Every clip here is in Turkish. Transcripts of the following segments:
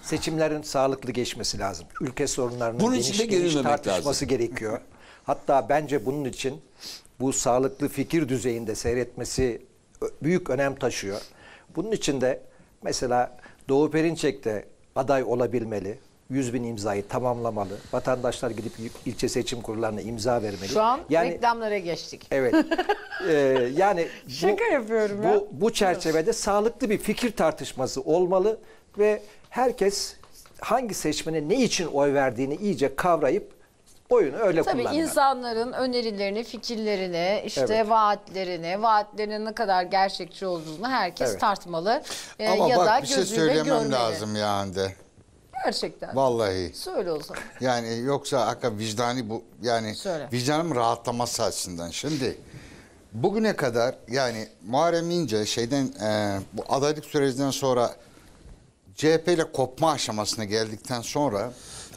seçimlerin sağlıklı geçmesi lazım. Ülke sorunlarının Bunun geniş için de geniş gerilmemek tartışması gerekiyor. Hatta bence bunun için bu sağlıklı fikir düzeyinde seyretmesi büyük önem taşıyor. Bunun için de mesela Doğu Perinçek de aday olabilmeli. 100.000 imzayı tamamlamalı. Vatandaşlar gidip ilçe seçim kurullarına imza vermeli. Şu an yani, reklamlara geçtik. Evet. Yani Şaka yapıyorum ya. Bu çerçevede sağlıklı bir fikir tartışması olmalı ve herkes hangi seçmene ne için oy verdiğini iyice kavrayıp oyunu öyle Tabii kullanmalı. insanların önerilerini, fikirlerini, işte Evet. vaatlerinin ne kadar gerçekçi olduğunu herkes Evet. tartmalı. Ama Ya da bak bir şey gözüyle söylemem görmeli. lazım yani de. Gerçekten. Vallahi. Söyle o zaman. Yani yoksa hakikaten vicdani bu yani Söyle. vicdanım rahatlaması açısından. Şimdi bugüne kadar yani Muharrem İnce bu adaylık sürecinden sonra CHP ile kopma aşamasına geldikten sonra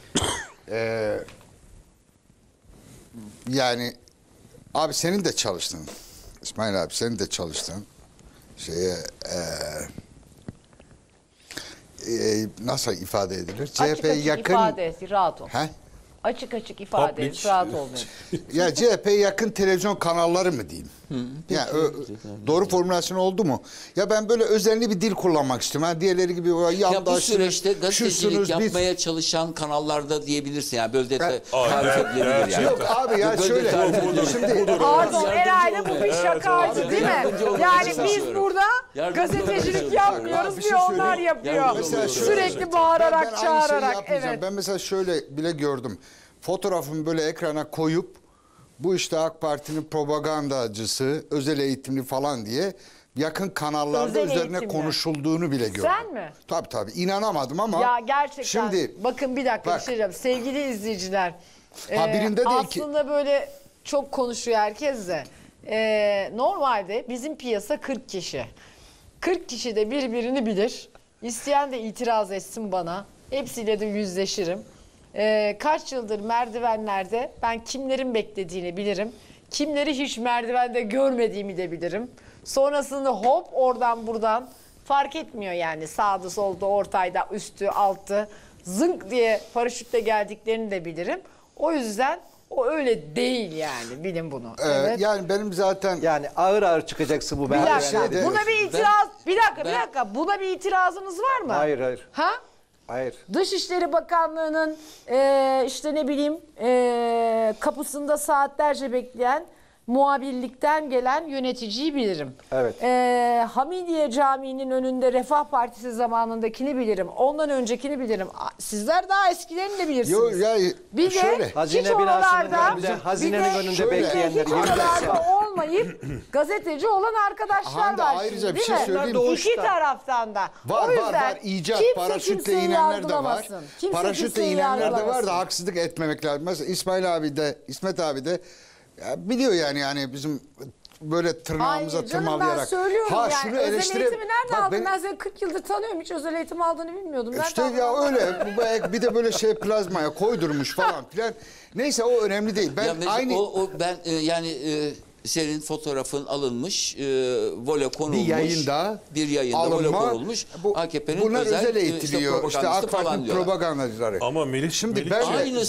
yani abi senin de çalıştın. İsmail abi senin de çalıştın. Nasıl ifade edilir? Açık CHP'ye açık yakın ifade et, rahat ol. He? Açık açık ifade et, Public. rahat olmuyor. Ya CHP'ye yakın televizyon kanalları mı diyeyim? Yani doğru formülasyon oldu mu? Ya ben böyle özenli bir dil kullanmak istiyorum. Ha, diğerleri gibi Ya bu yandaşsınız, süreçte gazetecilik şusunuz, yapmaya çalışan kanallarda diyebilirsin. Yani böyle tarif edilebilir yani. Yok abi ya Böyle şöyle. tarif edilebilir. Şimdi Pardon, Yardımcı herhalde olmaya. bu bir şakaydı değil mi? Yardımcı olmaya Yani biz çalışıyorum. burada Yardımcı olmaya gazetecilik çalışıyorum. yapmıyoruz, Bir bir şey onlar söyleyeyim. yapıyor. Yardımcı olmaya Sürekli ben bağırarak, aynı şeyi çağırarak. yapmayacağım. Evet. Ben mesela şöyle bile gördüm. Fotoğrafımı böyle ekrana koyup bu işte AK Parti'nin propagandacısı, özel eğitimli falan diye yakın kanallarda Özel üzerine eğitimli. konuşulduğunu bile gördüm. Sen mi? Tabii inanamadım ama. Ya gerçekten. Şimdi Bakın bir dakika bak. bir şey diyeceğim. Sevgili izleyiciler. Birinde de aslında böyle çok konuşuyor herkes de. Normalde bizim piyasa 40 kişi. 40 kişi de birbirini bilir. İsteyen de itiraz etsin bana. Hepsiyle de yüzleşirim. Kaç yıldır merdivenlerde ben kimlerin beklediğini bilirim. Kimleri hiç merdivende görmediğimi de bilirim. Sonrasında hop oradan buradan fark etmiyor yani. Sağda solda ortayda üstü altı zınk diye paraşütle geldiklerini de bilirim. O yüzden o öyle değil yani, bilin bunu. Evet. Yani benim zaten Yani ağır ağır çıkacaksın bu Bir dakika. merdivenlerden. Buna bir itiraz. Bir dakika. Buna bir itirazınız var mı? Hayır. Ha? Hayır. Dışişleri Bakanlığı'nın işte ne bileyim kapısında saatlerce bekleyen muhabirlikten gelen yöneticiyi bilirim. Evet. Hamidiye Camii'nin önünde Refah Partisi zamanındakini bilirim. Ondan öncekini bilirim. Sizler daha eskilerini de bilirsiniz. Yo, ya, bir de şöyle. hiç Hazine binasının oralarda, önünde, hazinenin bir de önünde şöyle. bekleyenler hiç 24 saat. oralarda olmayıp gazeteci olan arkadaşlar Hande, var ayrıca şimdi, bir değil şey mi? söyleyeyim. İki taraftan da. Var O yüzden var icat kimse paraşütle kimseyi inenler de var. yargılamasın. Kimse Paraşütle kimseyi inenler de var yargılamasın. da haksızlık etmemek lazım. Mesela İsmail abi de İsmet abi de ya biliyor yani bizim böyle tırnağımıza Hayır canım, ben tırmalayarak. söylüyorum yani. Şunu Özel eleştire- eğitimi nerede Bak aldın? ben- Ben seni 40 yıldır tanıyorum. Hiç özel eğitim aldığını bilmiyordum. Nerede İşte aldın? ya öyle bir de böyle şey plazmaya koydurmuş falan filan. Neyse o önemli değil. Ben Ya mesela aynı ben senin fotoğrafın alınmış, vole konulmuş. bir yayında vole alınma. konulmuş. AKP'nin Bunlar özel işte eğitiliyor. İşte propagandisti AK falan Parti'nin diyorlar. propagandacıları. Ama Şimdi ben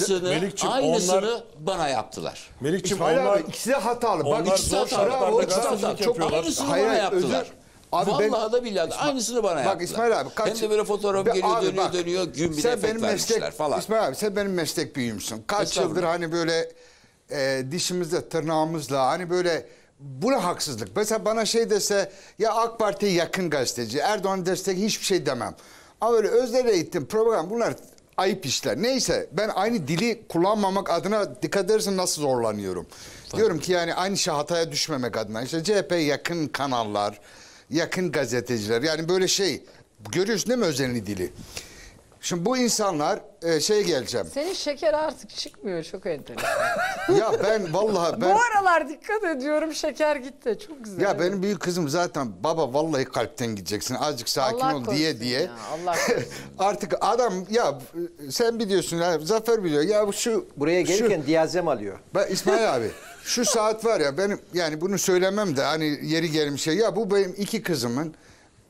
Aynısını bana yaptılar. Melikçim İsmail onlar abi ikisi de hatalı. Bak onlar ikisi de zor hatalı. şartlarda Bravo, ikisi de gazetecilik hatalı. Çok yapıyorlar. Aynısını Hayır, bana yaptılar. özür- Abi Vallahi da billahi de aynısını bana yaptılar. Bak İsmail abi Hem de böyle fotoğraf Be- geliyor abi dönüyor bak, dönüyor gün bir sen efekt benim vermişler falan. İsmail abi sen benim meslek büyüğümsün. Kaç Estağfurullah. yıldır hani böyle dişimizle tırnağımızla hani böyle buna haksızlık. Mesela bana şey dese ya AK Parti'ye yakın gazeteci Erdoğan destek hiçbir şey demem. Ama böyle özel eğitim program bunlar ayıp işler. Neyse ben aynı dili kullanmamak adına dikkat edersen nasıl zorlanıyorum. Diyorum ki yani aynı şey hataya düşmemek adına. İşte CHP'ye yakın kanallar, yakın gazeteciler yani böyle şey görüyorsun değil mi özenli dili? Şimdi bu insanlar geleceğim. Senin şeker artık çıkmıyor. Çok enteresan. Ya ben vallahi Bu aralar dikkat ediyorum, şeker gitti. Çok güzel. ya benim büyük kızım zaten baba vallahi kalpten gideceksin azıcık sakin Allah ol korusun diye. ya, Allah korusun. Artık adam ya sen biliyorsun ya Zafer biliyor ya şu Buraya gelirken diyazem alıyor. ben İsmail abi şu saat var ya benim yani bunu söylemem de hani yeri gelmiş şey ya bu benim iki kızımın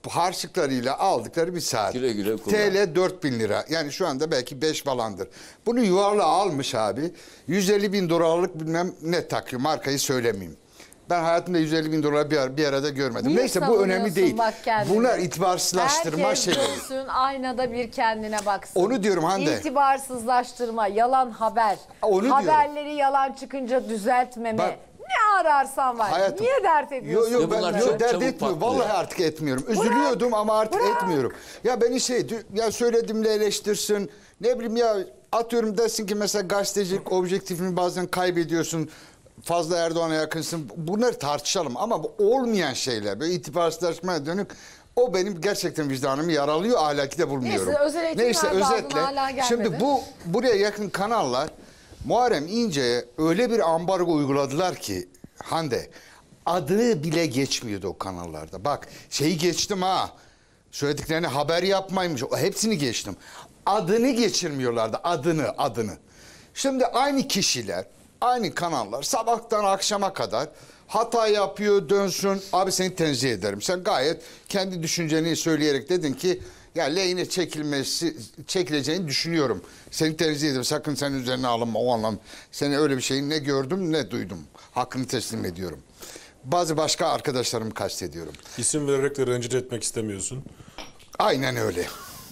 harçlıklarıyla aldıkları bir saat. Güle güle kullan. TL 4.000 lira. Yani şu anda belki 5 falandır. Bunu yuvarla almış abi. 150 bin dolarlık bilmem ne takıyor. Markayı söylemeyeyim. Ben hayatımda 150 bin dolar bir arada görmedim. Niye Neyse bu önemli savunuyorsun değil. bak kendini? Bunlar itibarsızlaştırma Herkes şeyleri. dönsün aynada bir kendine baksın. Onu diyorum Hande. İtibarsızlaştırma, yalan haber. Onu diyorum. Haberleri yalan çıkınca düzeltmeme. Bak- ne ararsan var. Hayatım. Niye dert ediyorsun? Yok ben bunlar yok, çok dert çabuk etmiyorum. patlıyor. Vallahi artık etmiyorum. Üzülüyordum ama artık etmiyorum. Ya beni ya söylediğimle eleştirsin. Ne bileyim ya atıyorum dersin ki mesela gazetecilik objektifini bazen kaybediyorsun. Fazla Erdoğan'a yakınsın. Bunları tartışalım ama bu olmayan şeyler böyle itibarsızlaşmaya dönük o benim gerçekten vicdanımı yaralıyor. Ahlaki de bulmuyorum. Neyse, özel eğitim nerede aldın? Hala gelmedi. Şimdi buraya yakın kanallar Muharrem İnce'ye öyle bir ambargo uyguladılar ki Hande adı bile geçmiyordu o kanallarda. Bak şeyi geçtim ha. Söylediklerini haber yapmaymış. Hepsini geçtim. Adını geçirmiyorlardı. Adını. Şimdi aynı kişiler, aynı kanallar sabahtan akşama kadar hata yapıyor, dönsün. Abi seni tenzih ederim. Sen gayet kendi düşünceni söyleyerek dedin ki ya lehine çekileceğini düşünüyorum. Seni tenzih ederim. Sakın senin üzerine alınma o anlam. Seni öyle bir şeyi ne gördüm ne duydum. Hakkını teslim ediyorum. Bazı başka arkadaşlarımı kastediyorum. İsim vererek de rencide etmek istemiyorsun. Aynen öyle.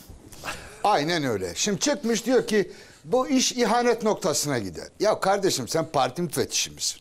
Aynen öyle. Şimdi çıkmış diyor ki bu iş ihanet noktasına gider. Ya kardeşim sen parti müfettişi misin?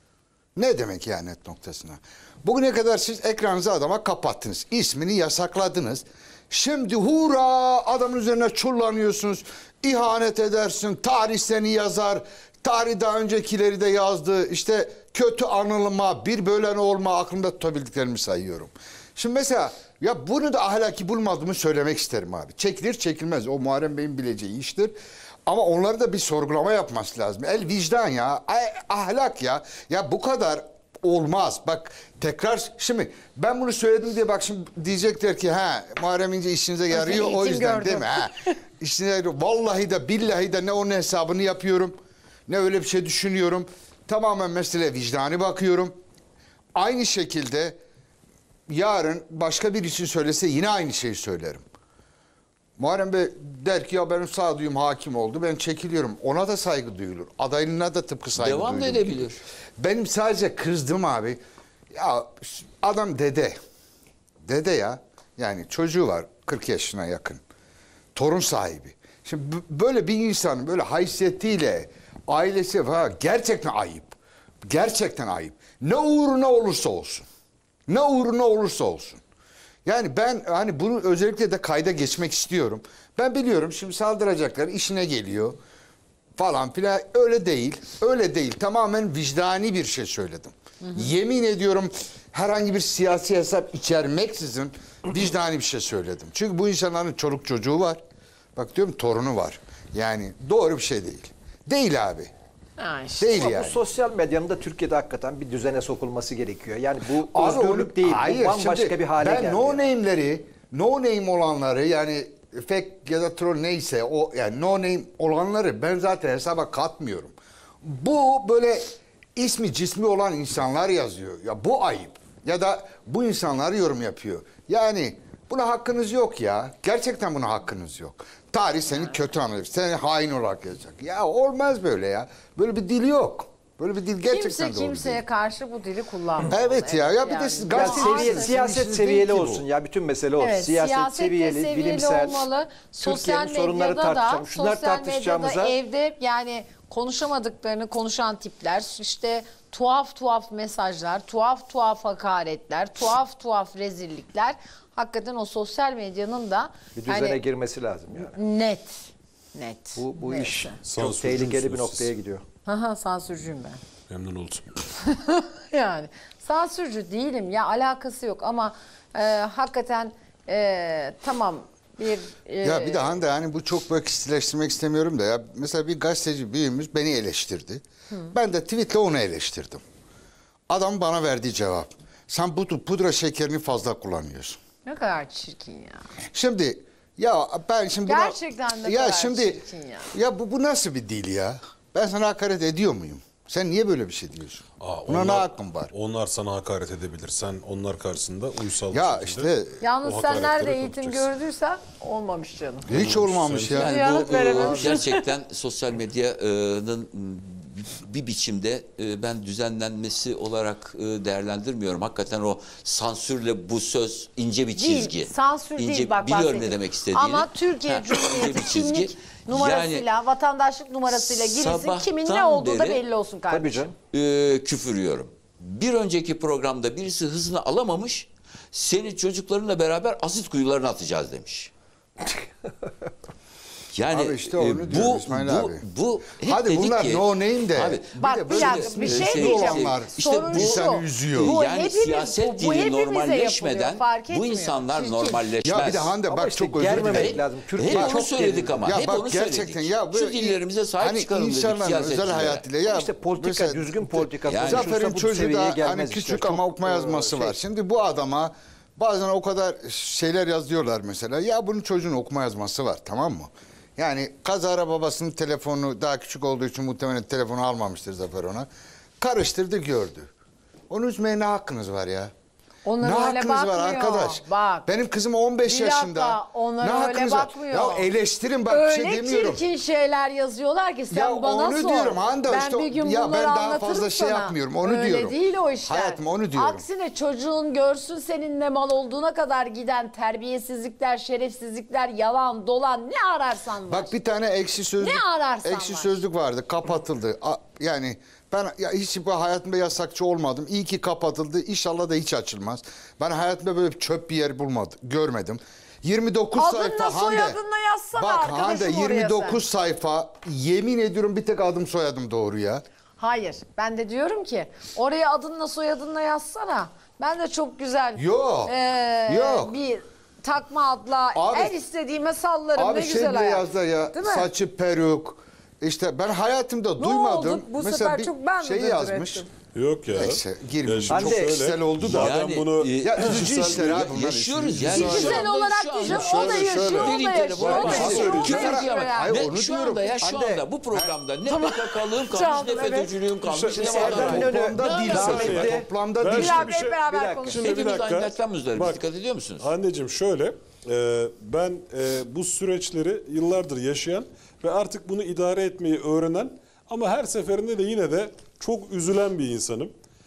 Ne demek ihanet noktasına? Bugüne kadar siz ekranınızı adama kapattınız. İsmini yasakladınız. Şimdi hura adamın üzerine çullanıyorsunuz. İhanet edersin. Tarih seni yazar. Tarih daha öncekileri de yazdı. İşte kötü anılma, bir bölen olma aklımda tutabildiklerimi sayıyorum. Şimdi mesela ya bunu da ahlaki bulmadığımı söylemek isterim abi. Çekilir çekilmez o Muharrem Bey'in bileceği iştir. Ama onları da bir sorgulama yapması lazım. El vicdan ya, ahlak ya. Ya bu kadar olmaz. Bak tekrar şimdi ben bunu söyledim diye bak şimdi diyecekler ki ha Muharrem İnce işinize yarıyor o eğitim yüzden gördüm. değil mi? Ha, işinize yarıyor. Vallahi de billahi de ne onun hesabını yapıyorum ne öyle bir şey düşünüyorum. Tamamen mesele vicdani bakıyorum. Aynı şekilde yarın başka bir için söylese yine aynı şeyi söylerim. Muharrem Bey der ki ya benim sağduyum hakim oldu ben çekiliyorum. Ona da saygı duyulur. Adayına da tıpkı saygı Devam da duyulur. edebilir. Benim sadece kızdığım abi ya adam dede. Dede ya. Yani çocuğu var 40 yaşına yakın. Torun sahibi. Şimdi böyle bir insanın böyle haysiyetiyle ailesi falan gerçekten ayıp. Gerçekten ayıp. Ne uğruna olursa olsun. Ne uğruna olursa olsun. Yani ben hani bunu özellikle de kayda geçmek istiyorum. Ben biliyorum şimdi saldıracaklar işine geliyor falan filan öyle değil. Öyle değil. Tamamen vicdani bir şey söyledim. Yemin ediyorum herhangi bir siyasi hesap içermeksizin vicdani bir şey söyledim. Çünkü bu insanların çoluk çocuğu var. Bak diyorum torunu var. Yani doğru bir şey değil. Değil abi. Ha işte. Değil Ama yani. bu sosyal medyanın da Türkiye'de hakikaten bir düzene sokulması gerekiyor. Yani bu Abi özgürlük onu- değil. Hayır, bu bambaşka şimdi bir hale ben geldi. no name'leri, no name olanları yani fake ya da troll neyse o yani no name olanları ben zaten hesaba katmıyorum. Bu böyle ismi cismi olan insanlar yazıyor. Ya bu ayıp. Ya da bu insanlar yorum yapıyor. Yani buna hakkınız yok ya. Gerçekten buna hakkınız yok. Tarih seni kötü anılır. Seni hain olarak yazacak. Ya olmaz böyle ya. Böyle bir dil yok. Böyle bir dil gerçekten Kimse doğru kimseye değil. karşı bu dili kullanmıyor. Evet ya. Ya bir de Yani. siz Ya gazete- Maalesef. siyaset İşiniz seviyeli değil ki bu. olsun ya bütün mesele o. Evet, siyaset seviyeli, bilimsel. olmalı. Sosyal Türkiye'nin sorunları medyada da, tartışalım. Şunlar sosyal medyada tartışacağımıza evde yani konuşamadıklarını konuşan tipler, işte tuhaf mesajlar, tuhaf hakaretler, tuhaf rezillikler. Hakikaten o sosyal medyanın da bir düzene hani girmesi lazım yani. net. Bu Neyse. iş çok Sansürcü tehlikeli bir müsünüz noktaya siz? gidiyor. Haha, sansürcüyüm ben. Memnun oldum. Yani sansürcü değilim ya, alakası yok ama hakikaten tamam bir Ya bir de Hande hani bu çok böyle kişileştirmek istemiyorum da ya mesela bir gazeteci büyüğümüz beni eleştirdi. Ben de tweetle onu eleştirdim. Adam bana verdiği cevap. Sen bu pudra şekerini fazla kullanıyorsun. ne kadar çirkin ya. Şimdi ya ben şimdi buna- Gerçekten ne ya kadar şimdi çirkin ya. ya bu nasıl bir dil ya? Ben sana hakaret ediyor muyum? Sen niye böyle bir şey diyorsun? Aa, Buna ne hakkın var? Onlar sana hakaret edebilir. Sen onlar karşısında uysal Ya bir şekilde işte Yalnız o sen nerede hakaretleri eğitim yapacaksın. gördüysen olmamış canım. hiç olmamış ya. Yani Yanıt bu verememişim. gerçekten sosyal medyanın bir biçimde ben düzenlenmesi olarak değerlendirmiyorum. Hakikaten o sansürle bu söz ince bir çizgi. Değil, sansür İnce, değil bak biliyorum bahsedeyim. ne demek istediğini. Ama Türkiye Ha, ince Cumhuriyeti bir çizgi. kimlik numarasıyla, vatandaşlık numarasıyla girilsin. Sabahtan Kimin ne olduğu da beri- belli olsun kardeşim. Tabii canım. Küfür yiyorum. Bir önceki programda birisi hızını alamamış, seni çocuklarınla beraber asit kuyularına atacağız demiş. Yani Abi işte onu diyorum İsmail abi. bu hep Hadi dedik bunlar ki, no name de. Abi, Bak de bir böyle dakika bir şey sinirli diyeceğim. olanlar İşte Sorun bu şu, insanı üzüyor. Bu yani hepimiz, siyaset bu dili hepimize normalleşmeden yapılıyor, fark bu etmiyor. insanlar Çirkin. normalleşmez. Ya bir de Hande Ama bak işte çok özür germemek dilerim. lazım. Hep Türkiye onu çok söyledik geriliyor. ama. Ya hep bak onu gerçekten söyledik. ya Şu dillerimize sahip hani çıkalım dedik insanların özel siyasetçilere. hayatıyla ya İşte politika, mesela- düzgün politika Yani- konuşursa Zafer'in bu çocuğu seviyeye da gelmez hani işte. küçük Çok, ama okuma yazması şey. var. Şimdi bu adama bazen o kadar şeyler yazıyorlar mesela. Ya bunun çocuğun okuma yazması var, tamam mı? Yani kazara babasının telefonu daha küçük olduğu için muhtemelen telefonu almamıştır Zafer ona. Karıştırdı gördü. Onu üzmeye ne hakkınız var ya? Onlar ne öyle hakkınız var bakmıyor. arkadaş? Bak. Benim kızım 15 Bir yaşında. dakika, onlar ne öyle hakkınız var? bakmıyor. Ya eleştirin bak bir şey Öyle demiyorum. çirkin şeyler yazıyorlar ki sen Ya bana onu sor. diyorum Hande, ben işte bir gün ya bunları ben daha anlatırım fazla şey sana. yapmıyorum, onu Öyle diyorum. değil o işler. Hayatım, onu diyorum. Aksine çocuğun görsün senin ne mal olduğuna kadar giden terbiyesizlikler, şerefsizlikler, yalan, dolan ne ararsan var. Bak bir tane ekşi sözlük, Ne ararsan ekşi var. sözlük vardı, kapatıldı. Yani ben ya hiç bu hayatımda yasakçı olmadım. İyi ki kapatıldı. İnşallah da hiç açılmaz. Ben hayatımda böyle çöp bir yer bulmadım, görmedim. 29 Adınla, sayfa Hande. soyadınla yazsana Bak arkadaşım Hande oraya 29 sayfa. Yemin ediyorum bir tek adım soyadım doğru ya. Hayır. Ben de diyorum ki oraya adınla soyadınla yazsana. Ben de çok güzel Yok, yok. bir takma adla Abi- her istediğime sallarım. Abi ne şey güzel bile hayat. yazdı ya, Değil mi? saçı peruk. İşte ben hayatımda Ne duymadım. oldu? Bu sefer çok ben mi şey dırdır yazmış. ettim? Yok ya. Neyse girmeyeyim. şimdi Çok Hande- kişisel oldu da. Madem Yani, bunu Ya üzücü kişisel işler bir- abi bunlar. Yaşıyoruz yani. Kişisel Şu olarak anda- değil. O da şöyle, yaşıyor, şöyle. o da Vereyim yaşıyor, telefonu. o da Bak, yaşıyor, o da söyleyeceğim. yaşıyor Hayır, yani. Ve onu şu diyorum. anda ya şu Hande- anda bu programda ne PKK'lığım kalmış Çaldım, ne evet. FETÖ'cülüğüm kalmış ne Serdar vatandaşlığım. İnönü Toplamda değil devam zaten. etti. Toplamda Ben değil. şimdi Abi hep beraber bir dakika. konuşalım. Şimdi bir Hepimiz dakika. aynı dertten müzdaribiz. Bak, Dikkat ediyor musunuz? Anneciğim şöyle, ben bu süreçleri yıllardır yaşayan ve artık bunu idare etmeyi öğrenen ama her seferinde de yine de çok üzülen bir insanım.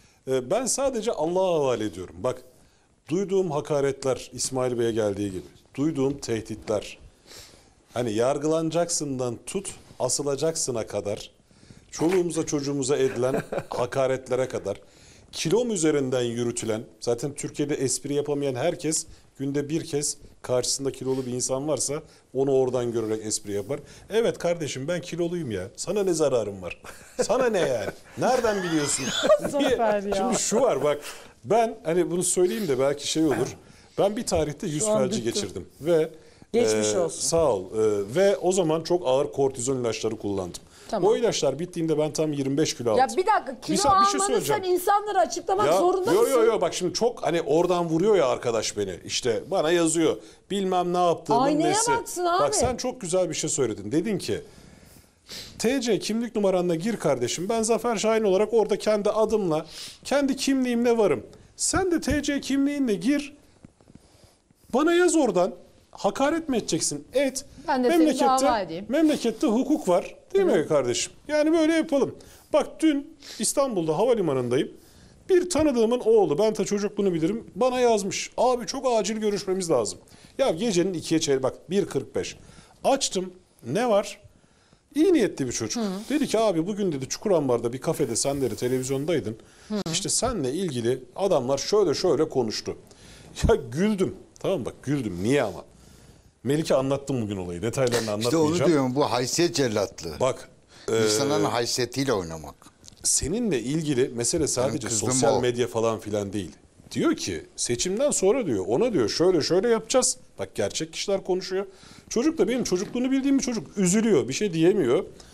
Ben sadece Allah'a havale ediyorum. Bak, duyduğum hakaretler İsmail Bey'e geldiği gibi, duyduğum tehditler, hani yargılanacaksından tut, asılacaksına kadar, çoluğumuza çocuğumuza edilen hakaretlere kadar, kilom üzerinden yürütülen, zaten Türkiye'de espri yapamayan herkes günde bir kez karşısında kilolu bir insan varsa onu oradan görerek espri yapar. Evet kardeşim ben kiloluyum ya. Sana ne zararım var? Sana ne yani? Nereden biliyorsun? Zafer ya. Şimdi şu var bak. Ben hani bunu söyleyeyim de belki şey olur. Ben bir tarihte yüz an felci bitti. geçirdim ve Geçmiş olsun. sağ ol. Ve o zaman çok ağır kortizon ilaçları kullandım. Tamam. O ilaçlar bittiğinde ben tam 25 kilo aldım. Ya bir dakika kilo Bir almanı söyleyeceğim. sen insanlara açıklamak zorunda yo, mısın? yo bak şimdi çok hani oradan vuruyor ya arkadaş beni. İşte bana yazıyor. Bilmem ne yaptığımın Aynaya nesi. baksın abi. Bak sen çok güzel bir şey söyledin. Dedin ki TC kimlik numaranla gir kardeşim. Ben Zafer Şahin olarak orada kendi adımla, kendi kimliğimle varım. Sen de TC kimliğinle gir. Bana yaz oradan. Hakaret mi edeceksin? Et. Ben de seni dava edeyim. Memlekette hukuk var. Değil mi kardeşim? Yani böyle yapalım. Bak dün İstanbul'da havalimanındayım. Bir tanıdığımın oğlu, ben de çocukluğunu bilirim, bana yazmış. Abi çok acil görüşmemiz lazım. Ya gecenin 2'ye çeyrek, bak 1.45. Açtım. Ne var? İyi niyetli bir çocuk. Dedi ki abi bugün dedi Çukurambar'da bir kafede sen dedi televizyondaydın. İşte seninle ilgili adamlar şöyle şöyle konuştu. Ya güldüm. Tamam bak güldüm. Niye ama? Melike anlattım bugün olayı. Detaylarını İşte anlatmayacağım. onu diyorum, bu haysiyet cellatlığı. Bak İnsanların haysiyetiyle oynamak. seninle ilgili mesele sadece kızdım sosyal o. medya falan filan değil. Diyor ki seçimden sonra diyor ona diyor şöyle şöyle yapacağız. Bak gerçek kişiler konuşuyor. Çocuk da benim çocukluğunu bildiğim bir çocuk üzülüyor. Bir şey diyemiyor.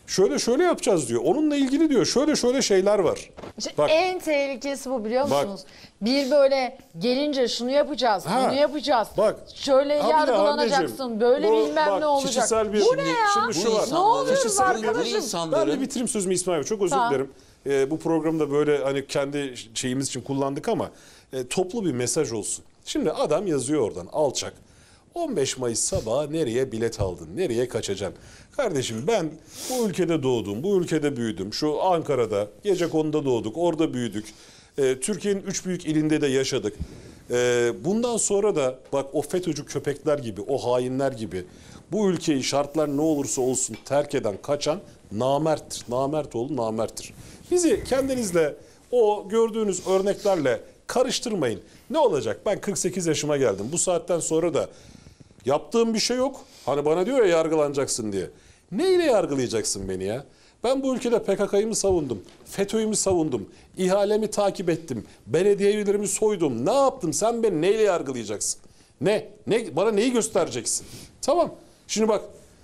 Şöyle şöyle yapacağız diyor. Onunla ilgili diyor şöyle şöyle şeyler var. İşte Bak, en tehlikesi bu biliyor Bak. musunuz? Bir böyle gelince şunu yapacağız, Ha, bunu yapacağız. bak. Şöyle Ha bir de yargılanacaksın, Anneciğim, böyle bu bilmem bak, ne olacak. kişisel bir- Bu ne ya? Şimdi şu var. Ne oluyoruz Kişisel- arkadaşım? Ben insanların de bitireyim sözümü İsmail Bey. Çok özür Tamam. dilerim. Bu programda böyle hani kendi şeyimiz için kullandık ama toplu bir mesaj olsun. Şimdi adam yazıyor oradan alçak. 15 Mayıs sabahı nereye bilet aldın? Nereye kaçacaksın? Kardeşim ben bu ülkede doğdum, bu ülkede büyüdüm. Şu Ankara'da, Gecekondu'da doğduk, orada büyüdük. Türkiye'nin 3 büyük ilinde de yaşadık. Bundan sonra da bak o FETÖ'cü köpekler gibi, o hainler gibi bu ülkeyi şartlar ne olursa olsun terk eden, kaçan namerttir. Namert oğlu namerttir. Bizi kendinizle o gördüğünüz örneklerle karıştırmayın. Ne olacak? Ben 48 yaşıma geldim. Bu saatten sonra da yaptığım bir şey yok. Hani bana diyor ya yargılanacaksın diye. Neyle yargılayacaksın beni ya? Ben bu ülkede PKK'yı mı savundum? FETÖ'yü mü savundum? İhalemi takip ettim. Belediye üyelerimi soydum. Ne yaptım? Sen beni neyle yargılayacaksın? Ne? Bana neyi göstereceksin? Tamam. Şimdi bak.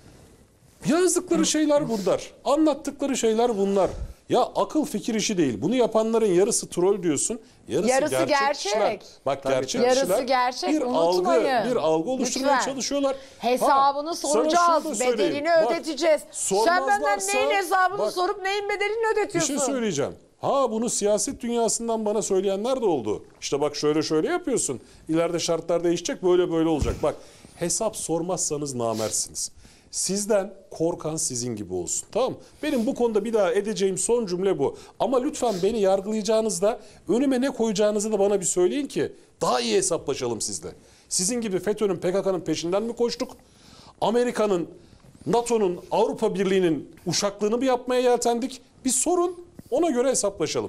Yazdıkları şeyler bunlar. Anlattıkları şeyler bunlar. Ya akıl fikir işi değil. Bunu yapanların yarısı troll diyorsun. Yarısı gerçek. Bak Tabii, gerçekçiler. yarısı gerçek, unutmayın. Bir algı oluşturmaya Lütfen. çalışıyorlar. Hesabını Ha, soracağız, sana şunu da söyleyeyim. bedelini Bak, ödeteceğiz. Sen benden sormazlarsa- neyin hesabını bak, sorup neyin bedelini Bir ödetiyorsun? şey söyleyeceğim. Ha bunu siyaset dünyasından bana söyleyenler de oldu. İşte bak şöyle şöyle yapıyorsun. İleride şartlar değişecek, böyle böyle olacak. Bak hesap sormazsanız namersiniz. Sizden korkan sizin gibi olsun. Tamam mı? Benim bu konuda bir daha edeceğim son cümle bu. Ama lütfen beni yargılayacağınızda önüme ne koyacağınızı da bana bir söyleyin ki daha iyi hesaplaşalım sizle. Sizin gibi FETÖ'nün, PKK'nın peşinden mi koştuk? Amerika'nın, NATO'nun, Avrupa Birliği'nin uşaklığını mı yapmaya yeltendik? Bir sorun, ona göre hesaplaşalım.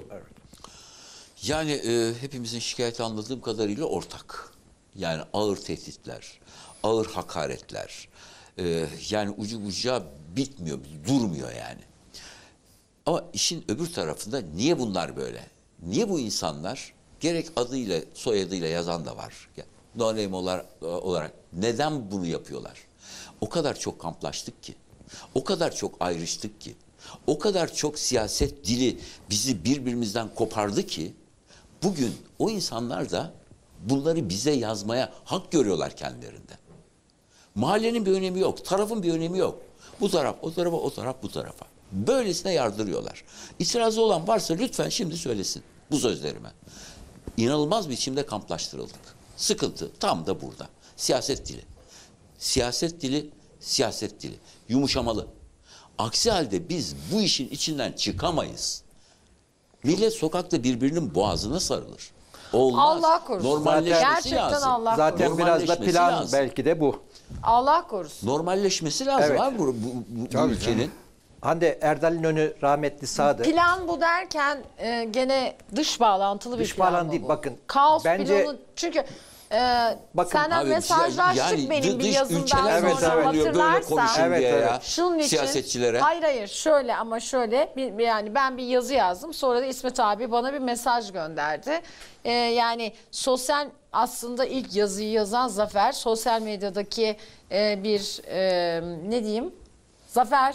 Yani hepimizin şikayeti anladığım kadarıyla ortak. Yani ağır tehditler, ağır hakaretler. Yani ucu bucağı bitmiyor, durmuyor yani. Ama işin öbür tarafında niye bunlar böyle? Niye bu insanlar gerek adıyla soyadıyla yazan da var. No name olarak neden bunu yapıyorlar? O kadar çok kamplaştık ki, o kadar çok ayrıştık ki, o kadar çok siyaset dili bizi birbirimizden kopardı ki bugün o insanlar da bunları bize yazmaya hak görüyorlar kendilerinde. Mahallenin bir önemi yok, tarafın bir önemi yok. Bu taraf o tarafa, o taraf bu tarafa. Böylesine yardırıyorlar. İtirazı olan varsa lütfen şimdi söylesin bu sözlerime. İnanılmaz biçimde kamplaştırıldık. Sıkıntı tam da burada. Siyaset dili. Siyaset dili, siyaset dili. Yumuşamalı. Aksi halde biz bu işin içinden çıkamayız. Millet sokakta birbirinin boğazına sarılır. Olmaz. Allah korusun. Normalleşmesi Gerçekten lazım. Allah Zaten biraz da Normalleşmesi plan lazım. belki de bu. Allah korusun. Normalleşmesi lazım Evet. abi bu Tabii ülkenin. Hande Erdal'in önü rahmetli sağdı. Plan bu derken gene dış bağlantılı bir Dış plan bağlantı mı değil, bu? bakın, Kaos bence- planı çünkü Bakın, senden Abi, mesajlaştık yani benim bir dış yazımdan ülkeler Evet, sonra evet. oluyor, böyle hatırlarsan. konuşun Evet, diye evet. ya. Şunun için, Siyasetçilere. Hayır şöyle ama şöyle yani ben bir yazı yazdım sonra da İsmet abi bana bir mesaj gönderdi. Yani sosyal aslında ilk yazıyı yazan Zafer sosyal medyadaki bir ne diyeyim Zafer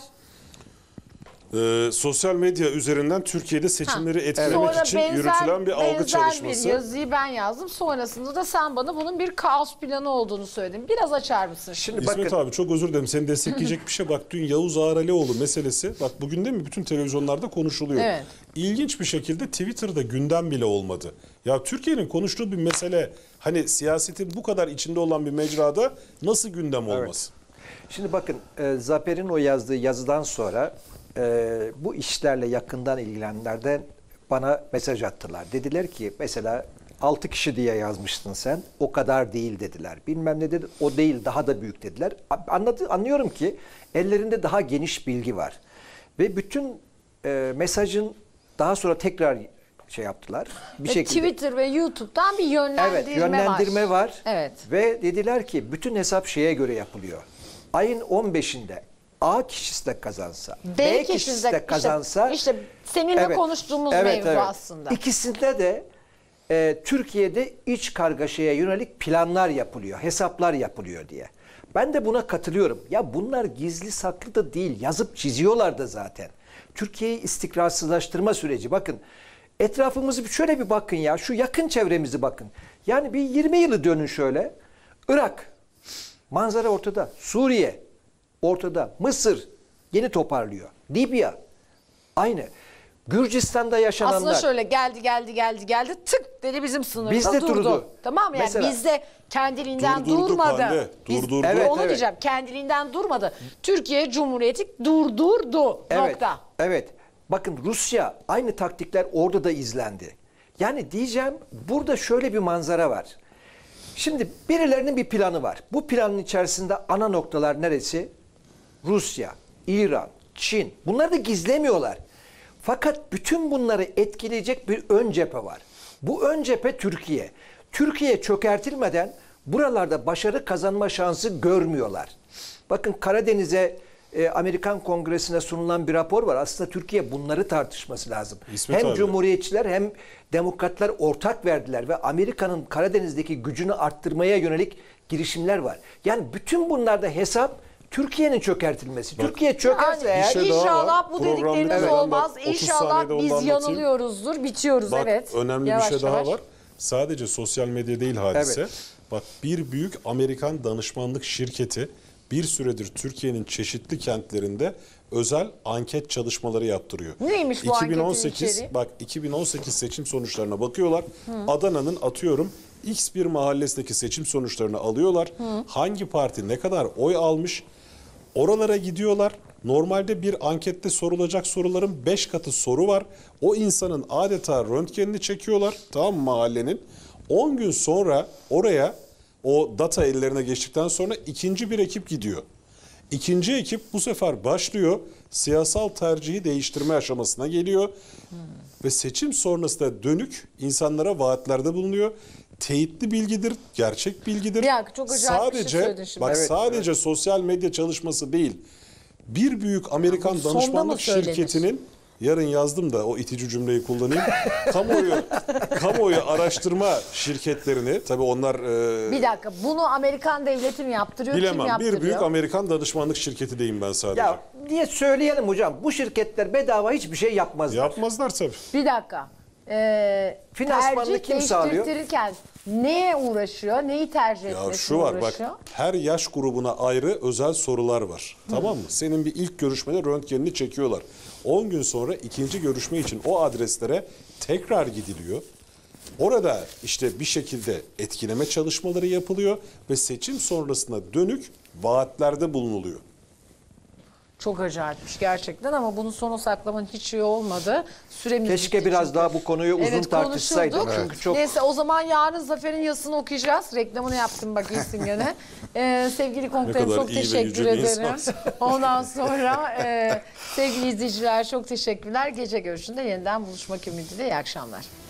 Sosyal medya üzerinden Türkiye'de seçimleri etkilemek sonra için yürütülen bir algı benzer çalışması. bir yazıyı ben yazdım. Sonrasında da sen bana bunun bir kaos planı olduğunu söyledin. Biraz açar mısın? Şimdi İsmet bakın abi çok özür dilerim seni destekleyecek bir şey. Bak dün Yavuz Ağralioğlu meselesi bak bugün değil mi bütün televizyonlarda konuşuluyor. Evet. İlginç bir şekilde Twitter'da gündem bile olmadı. Ya Türkiye'nin konuştuğu bir mesele hani siyasetin bu kadar içinde olan bir mecrada nasıl gündem olmaz? Şimdi bakın Zafer'in o yazdığı yazıdan sonra bu işlerle yakından ilgilenenlerden bana mesaj attılar. Dediler ki mesela 6 kişi diye yazmıştın sen. O kadar değil dediler. Bilmem ne dedi. O değil daha da büyük dediler. Anlıyorum ki ellerinde daha geniş bilgi var. Ve bütün mesajın daha sonra tekrar şey yaptılar. Bir şekilde. Twitter ve YouTube'dan bir yönlendirme, Evet, yönlendirme var. Evet. Ve dediler ki bütün hesap şeye göre yapılıyor. Ayın 15'inde A kişisi de kazansa, B kişisi de kazansa, işte seninle konuştuğumuz mevzu aslında. İkisinde de Türkiye'de iç kargaşaya yönelik planlar yapılıyor, hesaplar yapılıyor diye. Ben de buna katılıyorum. Ya bunlar gizli saklı da değil. Yazıp çiziyorlar da zaten. Türkiye'yi istikrarsızlaştırma süreci. Bakın etrafımızı şöyle bir bakın ya. Şu yakın çevremizi bakın. Yani bir 20 yılı dönün şöyle. Irak. Manzara ortada. Suriye ortada. Mısır yeni toparlıyor. Libya aynı. Gürcistan'da yaşananlar. Aslında şöyle geldi tık dedi bizim sınırda Bizde durdu. durdu. Tamam mı? Yani Mesela- bizde kendiliğinden Durdurdu durmadı. Hande, durdurdu. Evet, onu evet. diyeceğim. Kendiliğinden durmadı. Türkiye Cumhuriyeti durdurdu. Evet, Nokta. evet. Bakın Rusya aynı taktikler orada da izlendi. Yani diyeceğim burada şöyle bir manzara var. Şimdi birilerinin bir planı var. Bu planın içerisinde ana noktalar neresi? Rusya, İran, Çin. Bunları da gizlemiyorlar. Fakat bütün bunları etkileyecek bir ön cephe var. Bu ön cephe Türkiye. Türkiye çökertilmeden buralarda başarı kazanma şansı görmüyorlar. Bakın Karadeniz'e Amerikan Kongresi'ne sunulan bir rapor var. Aslında Türkiye bunları tartışması lazım. İsmet hem abi. Cumhuriyetçiler hem Demokratlar ortak verdiler ve Amerika'nın Karadeniz'deki gücünü arttırmaya yönelik girişimler var. Yani bütün bunlarda hesap Türkiye'nin çökertilmesi. Türkiye çökerse Yani eğer... şey daha inşallah var. bu Programda dedikleriniz evet. olmaz. Bak, 30 İnşallah saniyede onu biz anlatayım. yanılıyoruzdur, bitiyoruz. Bak evet. önemli Yavaş bir şey daha yavaş. var. Sadece sosyal medya değil hadise. Evet. Bak bir büyük Amerikan danışmanlık şirketi bir süredir Türkiye'nin çeşitli kentlerinde özel anket çalışmaları yaptırıyor. Neymiş bu anketin 2018 içeriği? bak 2018 seçim sonuçlarına bakıyorlar. Adana'nın atıyorum X bir mahallesindeki seçim sonuçlarını alıyorlar. Hangi parti ne kadar oy almış? Oralara gidiyorlar. Normalde bir ankette sorulacak soruların 5 katı soru var. O insanın adeta röntgenini çekiyorlar. Tamam mı mahallenin? 10 gün sonra oraya o data ellerine geçtikten sonra ikinci bir ekip gidiyor. İkinci ekip bu sefer başlıyor. Siyasal tercihi değiştirme aşamasına geliyor. Ve seçim sonrasında dönük insanlara vaatlerde bulunuyor. Teyitli bilgidir, gerçek bilgidir. Bir dakika, çok acayip bir şey sadece, söyledin şimdi. bak Evet, sadece sosyal medya çalışması değil. Bir büyük Amerikan Bu sonda mı danışmanlık söylenir? şirketinin yarın yazdım da o itici cümleyi kullanayım. kamuoyu araştırma şirketlerini tabii onlar Bir dakika, bunu Amerikan devleti mi yaptırıyor? Kim bilemem. yaptırıyor? Bir büyük Amerikan danışmanlık şirketi diyeyim ben sadece. Ya diye söyleyelim hocam. Bu şirketler bedava hiçbir şey yapmazlar. Yapmazlar tabii. Bir dakika. Finansmanını Tercih kim sağlıyor? değiştirirken neye uğraşıyor? Neyi tercih Ya etmesine şu var bak uğraşıyor? her yaş grubuna ayrı özel sorular var. Tamam mı? Senin bir ilk görüşmede röntgenini çekiyorlar. 10 gün sonra ikinci görüşme için o adreslere tekrar gidiliyor. Orada işte bir şekilde etkileme çalışmaları yapılıyor ve seçim sonrasına dönük vaatlerde bulunuluyor. Çok acayipmiş gerçekten ama bunu sona saklamanın hiç iyi olmadı. Süremiz Keşke bitti biraz çünkü. daha bu konuyu uzun tartışsaydık. konuşurduk. Çünkü çok Neyse o zaman yarın Zafer'in yazısını okuyacağız. Reklamını yaptım bak iyisin gene. Sevgili konuklarım kadar çok iyi ve teşekkür yüce bir ederim. insansın. Ondan sonra sevgili izleyiciler çok teşekkürler. Gece görüşünde yeniden buluşmak ümidiyle iyi akşamlar.